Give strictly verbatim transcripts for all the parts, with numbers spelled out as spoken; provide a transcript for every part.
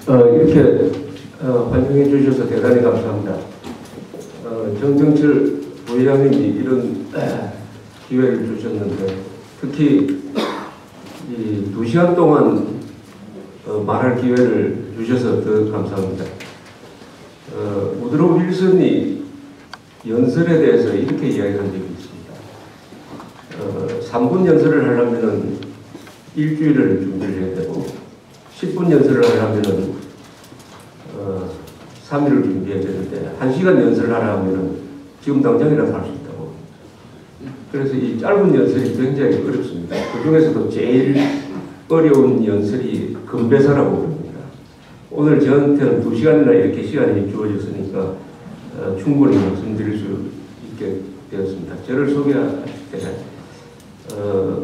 어, 이렇게 어, 환영해 주셔서 대단히 감사합니다. 어, 정정철 부회장님이 이런 에, 기회를 주셨는데 특히 이 두 시간 동안 어, 말할 기회를 주셔서 더 감사합니다. 어, 우드로 윌슨이 연설에 대해서 이렇게 이야기한 적이 있습니다. 어, 삼 분 연설을 하려면 일주일을 준비를 해야 되고 십 분 연설을 하려면 어, 삼 일을 준비해야 되는데 한 시간 연설을 하려면 지금 당장이라도 할 수 있다고. 그래서 이 짧은 연설이 굉장히 어렵습니다. 그 중에서도 제일 어려운 연설이 건배사라고 부릅니다. 오늘 저한테는 두 시간이나 이렇게 시간이 주어졌으니까 어, 충분히 말씀드릴 수 있게 되었습니다. 저를 소개할 때 어,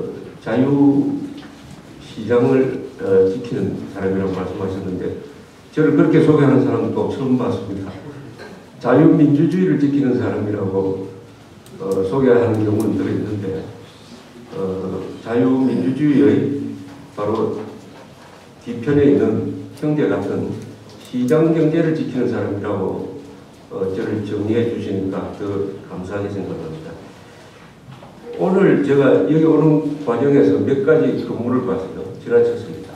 자유시장을 어, 지키는 사람이라고 말씀하셨는데 저를 그렇게 소개하는 사람도 처음 봤습니다. 자유민주주의를 지키는 사람이라고 어, 소개하는 경우는 들어있는데 어, 자유민주주의의 바로 뒤편에 있는 형제 같은 시장경제를 지키는 사람이라고 어, 저를 정리해 주시니까 더 감사하게 생각합니다. 오늘 제가 여기 오는 과정에서 몇 가지 건물을 봤어요. 지나쳤습니다.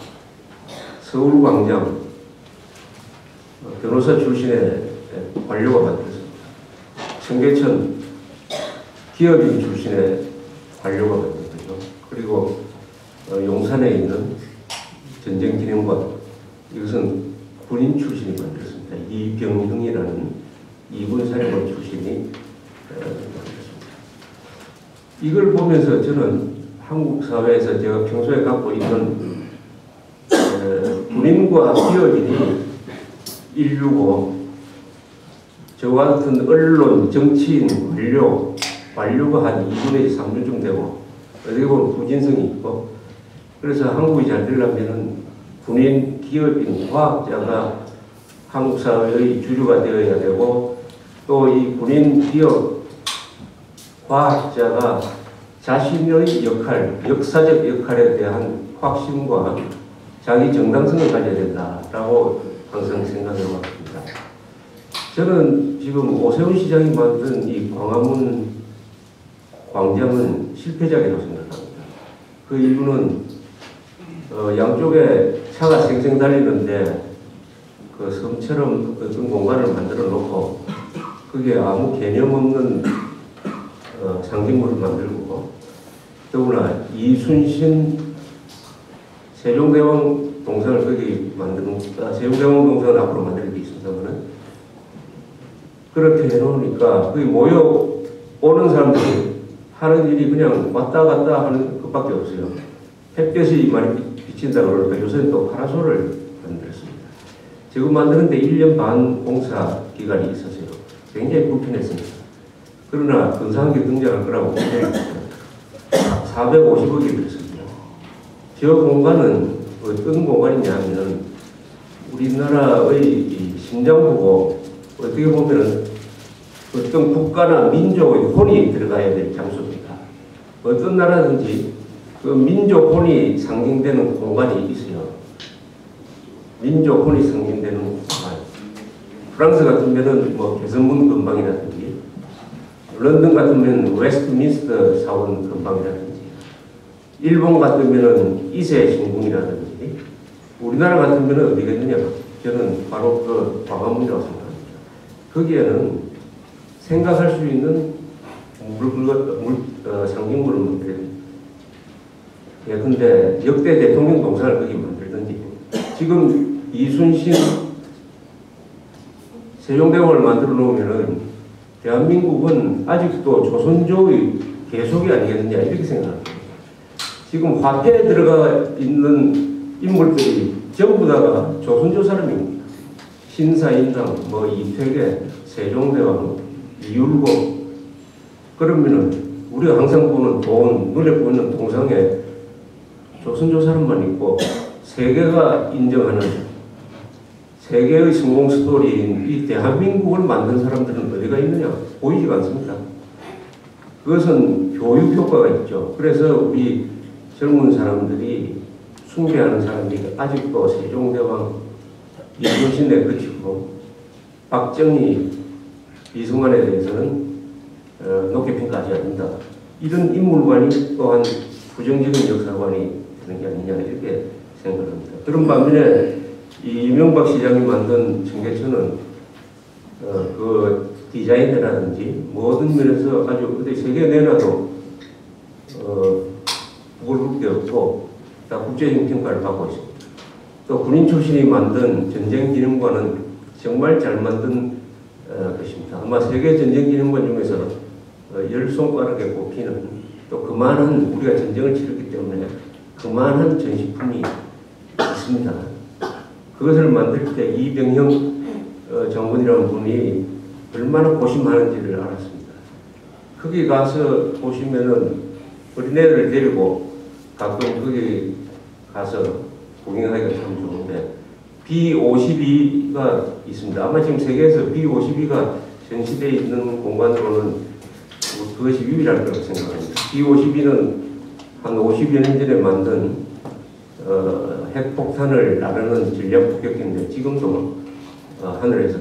서울광장 어, 변호사 출신의 관료가 만들었습니다. 청계천 기업인 출신의 관료가 만들었죠. 그리고 어, 용산에 있는 전쟁기념관, 이것은 군인 출신이 만들었습니다. 이병형이라는 이군 사령관 출신이 어, 만들었습니다. 이걸 보면서 저는 한국 사회에서 제가 평소에 갖고 있는 어, 군인과 기업인이 인류고 저와 같은 언론, 정치인, 관료, 관료가 한 이분의 삼분쯤 되고 어떻게 보면 부진성이 있고 그래서 한국이 잘 되려면 군인, 기업인, 과학자가 한국 사회의 주류가 되어야 되고 또 이 군인, 기업, 과학자가 자신의 역할, 역사적 역할에 대한 확신과 자기 정당성을 가져야 된다라고 항상 생각해 왔습니다. 저는 지금 오세훈 시장이 만든 이 광화문 광장은 실패작이라고 생각합니다. 그 이유는 어, 양쪽에 차가 생생 달리는데 그 섬처럼 어떤 공간을 만들어 놓고 그게 아무 개념 없는 어, 상징물을 만들고 더구나 이순신 세종대왕 동상을 거기 만드는 아, 세종대왕 동상을 앞으로 만들 게 있습니다만은 그렇게 해놓으니까 거기 모여 오는 사람들이 하는 일이 그냥 왔다 갔다 하는 것밖에 없어요. 햇볕이 많이 비친다 그러니까 요새는 또 파라솔을 만들었습니다. 지금 만드는데 일 년 반 공사 기간이 있었어요. 굉장히 불편했습니다. 그러나 근사하게 등장할 거라고 생각했습니다. 사백오십억이 들었습니다. 저 공간은 어떤 공간이냐 하면 우리나라의 심장부고 어떻게 보면 어떤 국가나 민족의 혼이 들어가야 될 장소입니다. 어떤 나라든지 그 민족 혼이 상징되는 공간이 있어요. 민족 혼이 상징되는 공간. 프랑스 같으면은 뭐 개선문 근방이라든지, 런던 같으면 웨스트민스터 사원 근방이라든지, 일본 같으면은 이세 신궁이라든지, 우리나라 같으면은 어디겠느냐? 저는 바로 그 광화문이라고 생각합니다. 거기에는 생각할 수 있는 물, 물, 어, 상징물을 만들어요. 예, 근데 역대 대통령 동상을 거기 만들든지, 지금 이순신 세종대왕을 만들어 놓으면은 대한민국은 아직도 조선조의 계속이 아니겠느냐, 이렇게 생각합니다. 지금 화폐에 들어가 있는 인물들이 전부 다가 조선조 사람입니다. 신사임당, 뭐 이태계, 세종대왕, 이율곡. 그러면은 우리가 항상 보는 돈, 눈에 보이는 동상에 조선조 사람만 있고 세계가 인정하는 세계의 성공 스토리인 이 대한민국을 만든 사람들은 어디가 있느냐? 보이지가 않습니다. 그것은 교육 효과가 있죠. 그래서 우리 젊은 사람들이 숭배하는 사람들이 아직도 세종대왕 이순신에 그치고 박정희, 이승만에 대해서는 어, 높게 평가하지 않는다. 이런 인물관이 또한 부정적인 역사관이 되는 게 아니냐 이렇게 생각합니다. 그런 반면에 이 이명박 시장이 만든 청계천은 어, 그 디자인이라든지 모든 면에서 아주 어디 세계에 내놔도 어, 부끄러울 게 없고 다 국제적인 평가를 받고 있습니다. 또 군인 출신이 만든 전쟁기념관은 정말 잘 만든 어, 것입니다. 아마 세계 전쟁기념관 중에서 어, 열 손가락에 꼽히는 또 그만한 우리가 전쟁을 치렀기 때문에 그만한 전시품이 있습니다. 그것을 만들 때 이병형 어, 장군이라는 분이 얼마나 고심하는지를 알았습니다. 거기 가서 보시면은 어린애들을 데리고 가끔 거기 가서 구경하기가 참 좋은데 비 오십이가 있습니다. 아마 지금 세계에서 비 오십이가 전시되어 있는 공간으로는 그것이 유일할 거라고 생각합니다. 비 오십이는 한 오십여 년 전에 만든 어, 핵폭탄을 나르는 전략 폭격기인데 지금도 어, 하늘에서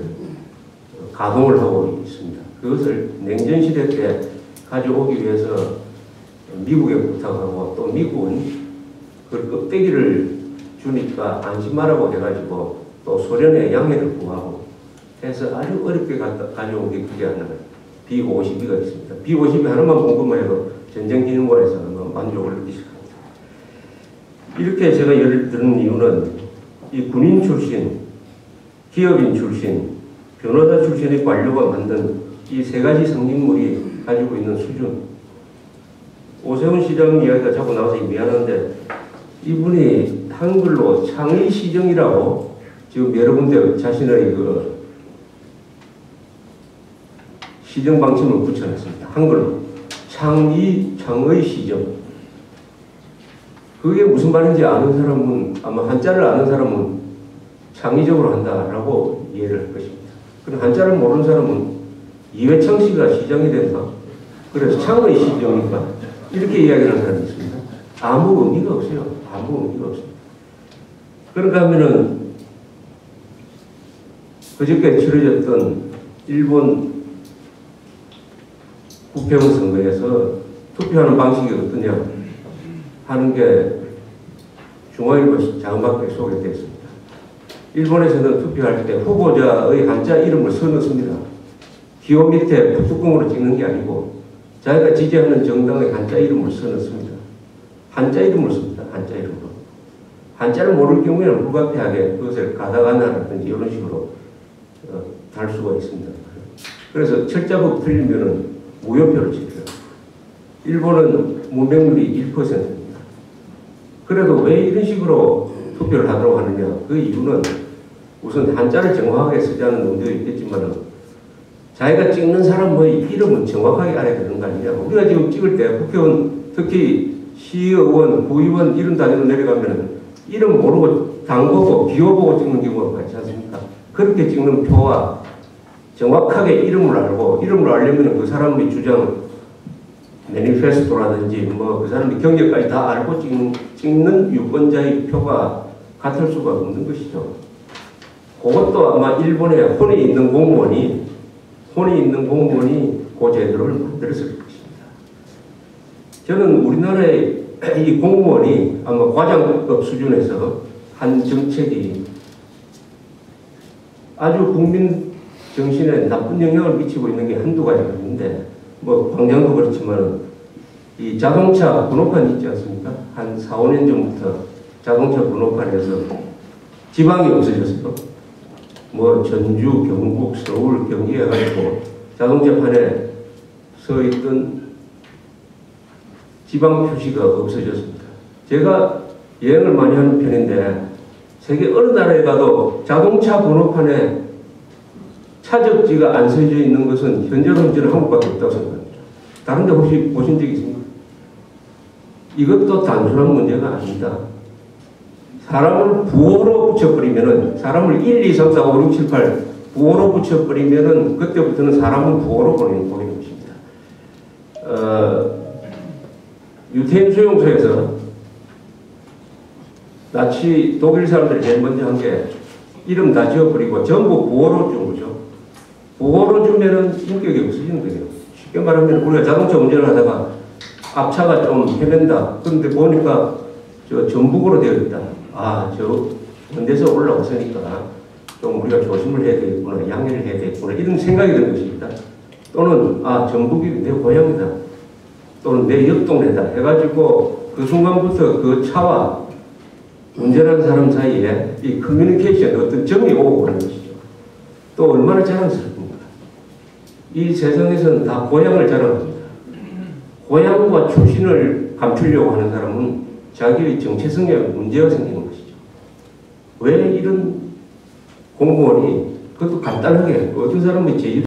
가동을 하고 있습니다. 그것을 냉전시대 때 가져오기 위해서 미국에 부탁하고 또 미국은 그 껍데기를 주니까 안심하라고 해가지고 또 소련에 양해를 구하고 해서 아주 어렵게 갖다, 가져온 게 그게 하나 비 오십이가 있습니다. 비 오십이 하나만 본 것만 해도 전쟁기념관에서 만족을 느끼실 겁니다. 이렇게 제가 예를 드는 이유는 이 군인 출신, 기업인 출신, 변호사 출신의 관료가 만든 이 세 가지 성직물이 가지고 있는 수준. 오세훈 시장 이야기가 자꾸 나와서 미안한데 이분이 한글로 창의시정이라고 지금 여러 군데 자신의 그 시정 방침을 붙여놨습니다. 한글로 창의, 창의시정. 그게 무슨 말인지 아는 사람은 아마 한자를 아는 사람은 창의적으로 한다라고 이해를 할 것입니다. 그럼 한자를 모르는 사람은 이회창 씨가 시장이 된다. 그래서 창의 시정이니까 이렇게 이야기를 하는 사람이 있습니다. 아무 의미가 없어요. 아무 의미가 없습니다. 그런가 하면은 그저께 치러졌던 일본 국회의원 선거에서 투표하는 방식이 어떠냐 하는 게 중앙일보 자막에 소개되었습니다. 일본에서는 투표할 때 후보자의 한자 이름을 써넣습니다. 기호 밑에 뚜껑으로 찍는 게 아니고 자기가 지지하는 정당의 한자 이름을 써넣습니다. 한자 이름을 씁니다. 한자 이름으로. 한자를 모를 경우에는 불가피하게 그것을 가다가나라든지 이런 식으로 어, 달 수가 있습니다. 그래서 철자법 틀리면은 무효표를 지켜요. 일본은 문맹률이 일 퍼센트입니다. 그래도 왜 이런 식으로 투표를 하도록 하느냐. 그 이유는 우선 한자를 정확하게 쓰자는 논조도 있겠지만 자기가 찍는 사람의 이름은 정확하게 알아야 되는 거 아니냐. 우리가 지금 찍을 때 국회의원 특히 시의원, 구의원 이름 단위로 내려가면 이름 모르고 당 보고 기호 보고 찍는 경우가 많지 않습니까? 그렇게 찍는 표와 정확하게 이름을 알고 이름을 알려면 그 사람의 주장 매니페스토라든지 뭐 그 사람의 경력까지 다 알고 찍는, 찍는 유권자의 표가 같을 수가 없는 것이죠. 그것도 아마 일본에 혼이 있는 공무원이 혼이 있는 공무원이 그 제도를 만들었을 것입니다. 저는 우리나라의 이 공무원이 아마 과장급 수준에서 한 정책이 아주 국민 정신에 나쁜 영향을 미치고 있는 게 한두 가지가 있는데 뭐 광장도 그렇지만 이 자동차 번호판 있지 않습니까? 한 사, 오 년 전부터 자동차 번호판에서 지방이 없어졌어요. 뭐 전주, 경북, 서울, 경기 해가지고 자동차판에 서 있던 지방 표시가 없어졌습니다. 제가 여행을 많이 하는 편인데 세계 어느 나라에 가도 자동차 번호판에 차적지가 안 써져 있는 것은 현재로는 저는 한국밖에 없다고 생각합니다. 다른 데 혹시 보신 적이 있습니까? 이것도 단순한 문제가 아닙니다. 사람을 부호로 붙여버리면은, 사람을 일, 이, 삼, 사, 오, 육, 칠, 팔 부호로 붙여버리면은, 그때부터는 사람은 부호로 보내는, 보내는 것입니다. 어, 유태인 수용소에서 나치 독일 사람들이 제일 먼저 한 게 이름 다 지어버리고 전부 부호로 준 거죠. 부호로 주면은 인격이 없어지는 거예요. 쉽게 말하면 우리가 자동차 운전을 하다가 앞차가 좀 헤맨다. 그런데 보니까 저 전북으로 되어 있다. 아, 저 현대에서 올라왔으니까 좀 우리가 조심을 해야 되겠구나, 양해를 해야 되겠구나, 이런 생각이 드는 것입니다. 또는 아, 전북이 내 고향이다. 또는 내 옆 동네다. 해가지고 그 순간부터 그 차와 운전하는 사람 사이에 이 커뮤니케이션 어떤 점이 오고 그런 것이죠. 또 얼마나 자랑스럽습니까? 이 세상에서는 다 고향을 자랑합니다. 고향과 출신을 감추려고 하는 사람은 자기의 정체성에 문제가 생기는 것이죠. 왜 이런 공무원이 그것도 간단하게 어떤 사람은 제